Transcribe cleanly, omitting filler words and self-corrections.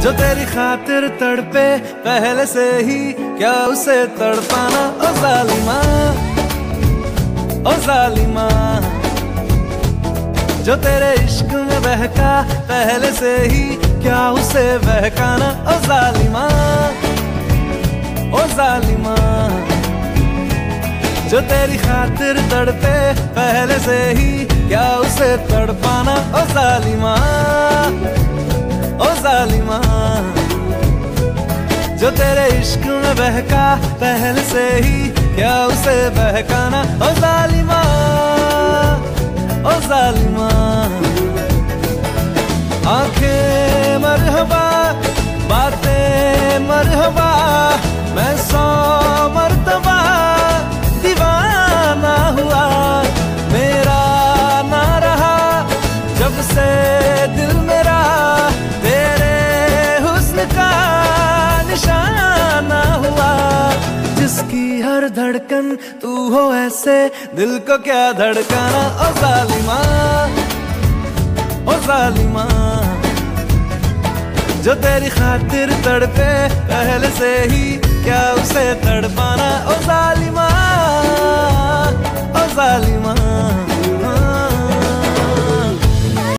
जो तेरी खातिर तड़पे पहले से ही, क्या उसे तड़पाना। ओ जालिमा, ओ जालिमा, जो तेरे इश्क में बहका पहले से ही, क्या उसे बहकाना। ओ जालिमा, ओ जालिमा, जो तेरी खातिर तड़पे पहले से ही, क्या उसे तड़पाना। ओ जालिमा, ओ जालिमा, जो तेरे इश्क में बहका पहले से ही, क्या उसे बहकाना। ओ जालिमा, ओ जालिमा, आंखें मरहबा, बातें मरहबा, मैं 100 मर्तबा दीवाना हुआ। मेरा ना रहा जब से दिल मेरा, तेरे हुस्न का निशाना हुआ। जिसकी हर धड़कन तू हो ऐसे, दिल को क्या धड़काना। ओ जालिमा, ओ जालिमा, जो तेरी खातिर तड़पे पहले से ही, क्या उसे तड़पा।